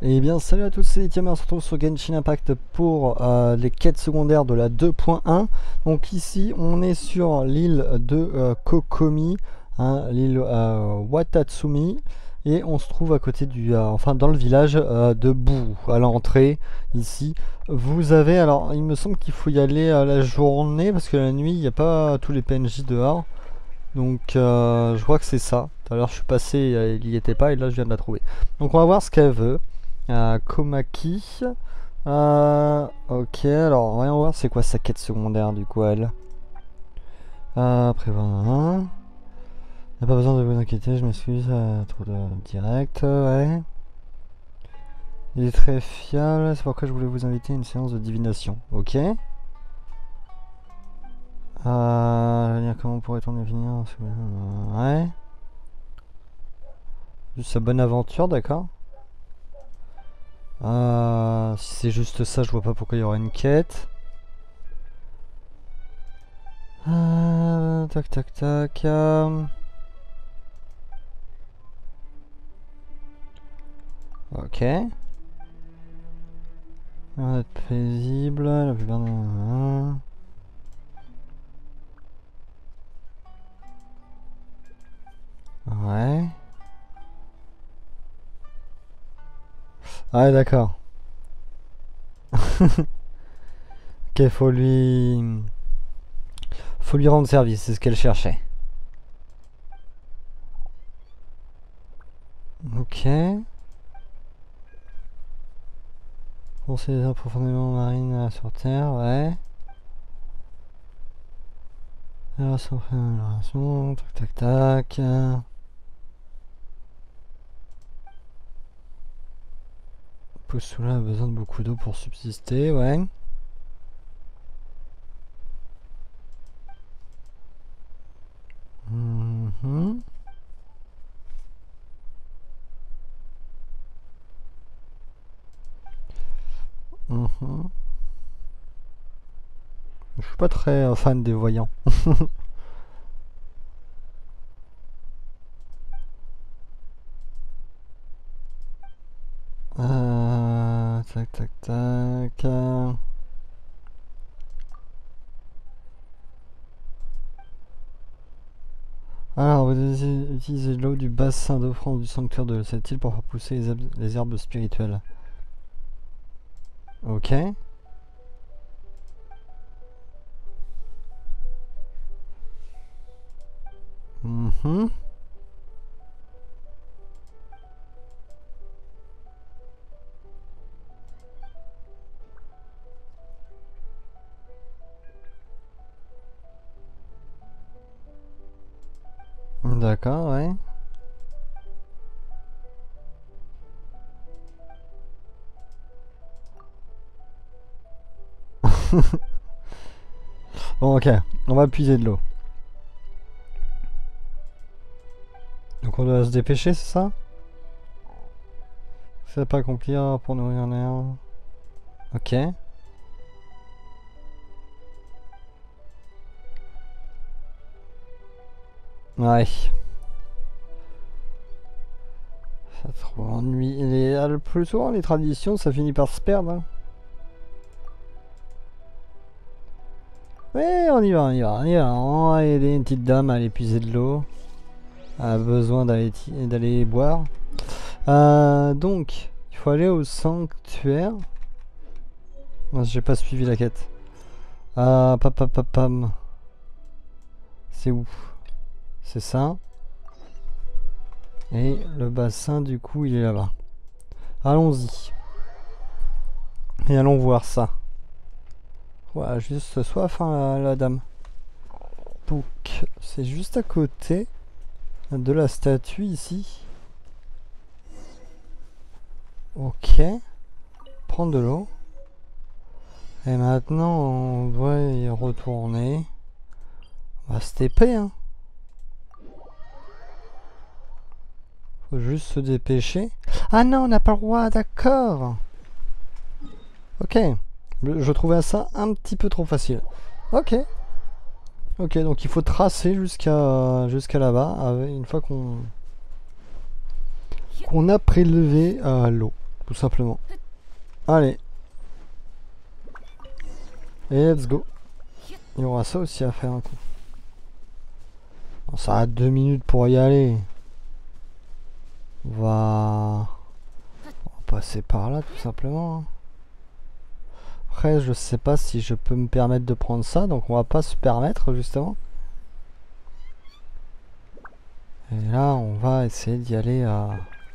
Et bien salut à tous, c'est Etienne, on se retrouve sur Genshin Impact pour les quêtes secondaires de la 2.1. Donc ici on est sur l'île de Kokomi, hein, l'île Watatsumi, et on se trouve à côté du, enfin dans le village de Bou, à l'entrée ici. Vous avez, alors il me semble qu'il faut y aller à la journée parce que la nuit il n'y a pas tous les PNJ dehors. Donc je crois que c'est ça. Tout à l'heure je suis passé, il n'y était pas et là je viens de la trouver. Donc on va voir ce qu'elle veut. Komaki. Ok, alors voyons voir c'est quoi sa quête secondaire du coup elle. Prévoir. Y'a pas besoin de vous inquiéter, je m'excuse, trop de direct, ouais. Il est très fiable, c'est pourquoi je voulais vous inviter à une séance de divination. Ok. Comment pourrait-on définir? Ouais. Juste sa bonne aventure, d'accord. Si c'est juste ça, je vois pas pourquoi il y aurait une quête. Tac tac tac. Ok. On va être paisible, la plupart des... Ouais. Ah d'accord. Ok, faut lui rendre service, c'est ce qu'elle cherchait. Ok. Conseiller profondément marine sur Terre, ouais. Amélioration, tac tac tac. Poussoula a besoin de beaucoup d'eau pour subsister, ouais. Je suis pas très fan des voyants. Tac tac tac. Alors, vous utilisez l'eau du bassin d'offrande du sanctuaire de cette île pour faire pousser les herbes spirituelles. Ok. D'accord, ouais. Bon, ok, on va puiser de l'eau. Donc on doit se dépêcher, c'est ça? C'est pas accomplir pour nourrir l'air. Ok. Ouais. Ça trop ennui. Le plus souvent, les traditions, ça finit par se perdre. Hein. Ouais, on y va, on y va, on y va. On va aider une petite dame à aller puiser de l'eau. Elle a besoin d'aller boire. Donc, il faut aller au sanctuaire. Non, j'ai pas suivi la quête. Pam. C'est où? C'est ça. Et le bassin, du coup, il est là-bas. Allons-y. Et allons voir ça. Voilà, juste soif, hein, la dame. Donc, c'est juste à côté de la statue ici. Ok. Prendre de l'eau. Et maintenant, on doit y retourner. On va se TP, hein. Faut juste se dépêcher. Ah non, on n'a pas le droit, d'accord. Ok. Je trouvais ça un petit peu trop facile. Ok. Ok, donc il faut tracer jusqu'à là-bas, une fois qu'on a prélevé l'eau. tout simplement. Allez. Et let's go. Il y aura ça aussi à faire un coup. Bon, ça a 2 minutes pour y aller. On va passer par là tout simplement. Après je sais pas si je peux me permettre de prendre ça, donc on va pas se permettre justement. Et là on va essayer d'y aller à...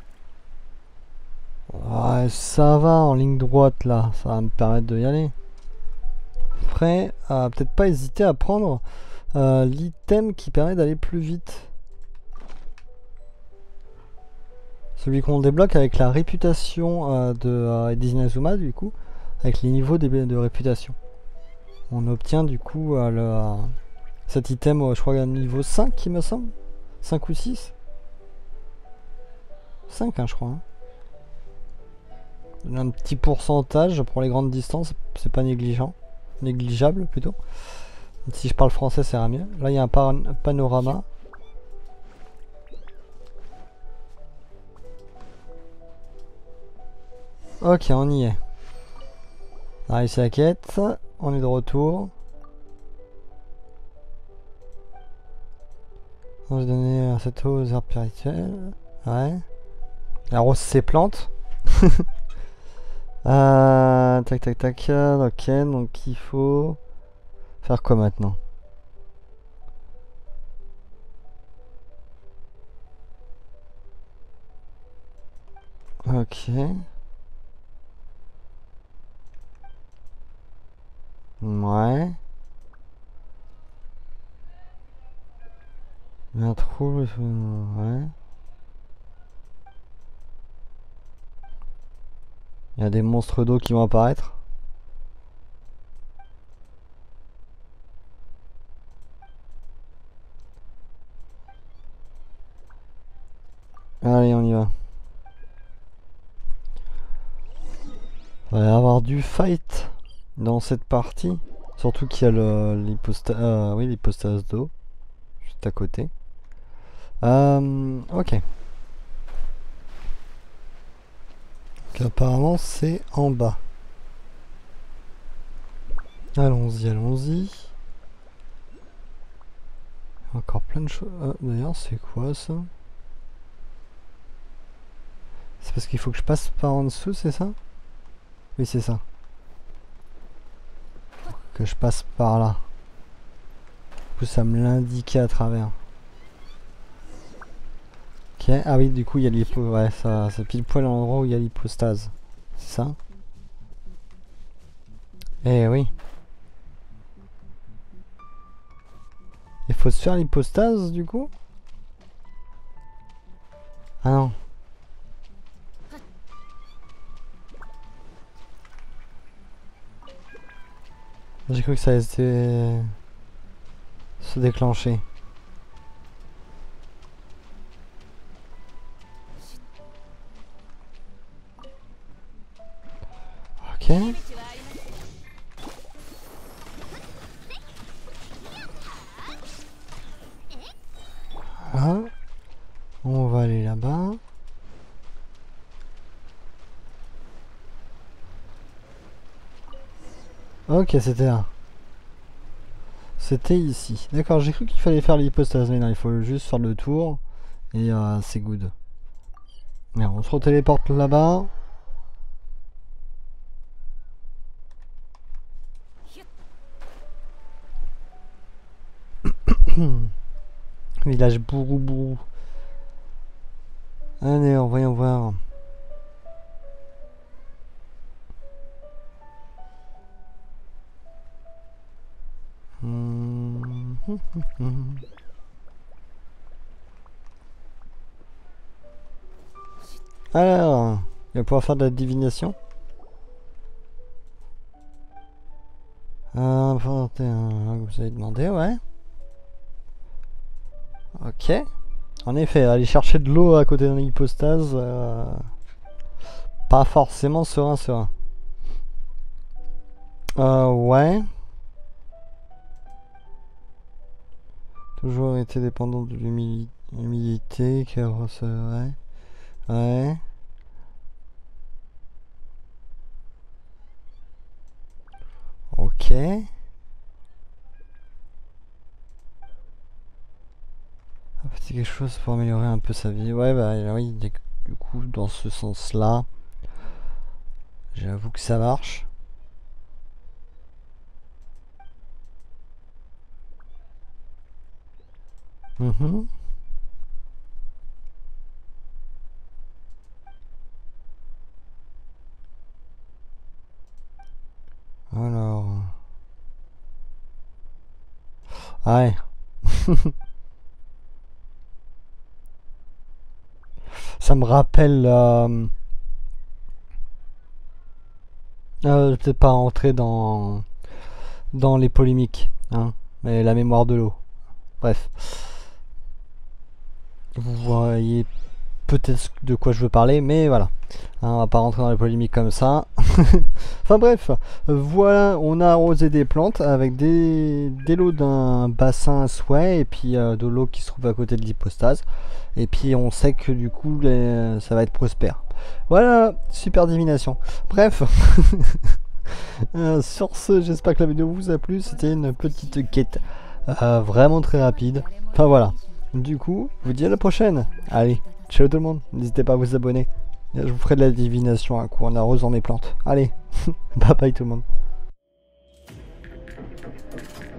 Ouais, ça va en ligne droite là, ça va me permettre de y aller. Après, peut-être pas hésiter à prendre l'item qui permet d'aller plus vite. Celui qu'on débloque avec la réputation d'Inazuma du coup, avec les niveaux de réputation. On obtient du coup cet item, je crois à niveau 5 il me semble. 5 ou 6 5 hein, je crois. Hein. Un petit pourcentage pour les grandes distances, c'est pas négligeable plutôt. Si je parle français, ça ira mieux. Là, il y a un panorama. Ok, on y est. On a réussi la quête. On est de retour. On va donner cette eau aux herbes spirituelles. Ouais. La rose ses plantes. Tac tac tac. Ok, donc il faut faire quoi maintenant? Ok. Ouais. Un trou. Ouais. Il y a des monstres d'eau qui vont apparaître. Allez, on y va. Il va y avoir du fight dans cette partie. Surtout qu'il y a l'hypostase d'eau juste à côté. Ok. Donc, apparemment, c'est en bas. Allons-y, allons-y. Encore plein de choses. D'ailleurs, c'est quoi ça? C'est parce qu'il faut que je passe par en dessous, c'est ça? Oui, c'est ça. Que je passe par là. Du coup, ça me l'indiquait à travers. Ok, ah oui, du coup, il y a l'hypo. Ouais, ça, c'est pile poil l'endroit où il y a l'hypostase. C'est ça? Eh oui. Il faut se faire l'hypostase, du coup? Ah non. J'ai cru que ça allait se déclencher. Ok. Voilà. On va aller là-bas. Ok, c'était là. C'était ici. D'accord, j'ai cru qu'il fallait faire l'hypostase, mais non, il faut juste faire le tour. Et c'est good. Mais on se retéléporte là-bas. Village Bourou. Allez, voyons voir. Alors, il va pouvoir faire de la divination. Vous avez demandé, ouais. Ok. En effet, aller chercher de l'eau à côté d'un hypostase, pas forcément serein. Ouais. Toujours été dépendant de l'humidité, car ouais. Ouais. Ok. C'est quelque chose pour améliorer un peu sa vie. Ouais, bah oui, du coup, dans ce sens-là, j'avoue que ça marche. Mhm. Alors... Ah ouais. Ça me rappelle... peut-être pas rentrer dans les polémiques, hein, mais la mémoire de l'eau. Bref. Vous voyez peut-être de quoi je veux parler, mais voilà. Hein, on va pas rentrer dans les polémiques comme ça. Enfin bref, voilà, on a arrosé des plantes avec des lots d'un bassin à souhait et puis de l'eau qui se trouve à côté de l'hypostase. Et puis on sait que du coup ça va être prospère. Voilà, super divination. Bref, sur ce, j'espère que la vidéo vous a plu. C'était une petite quête vraiment très rapide. Enfin voilà. Du coup, je vous dis à la prochaine. Allez, ciao tout le monde. N'hésitez pas à vous abonner. Je vous ferai de la divination un coup en arrosant mes plantes. Allez, bye bye tout le monde.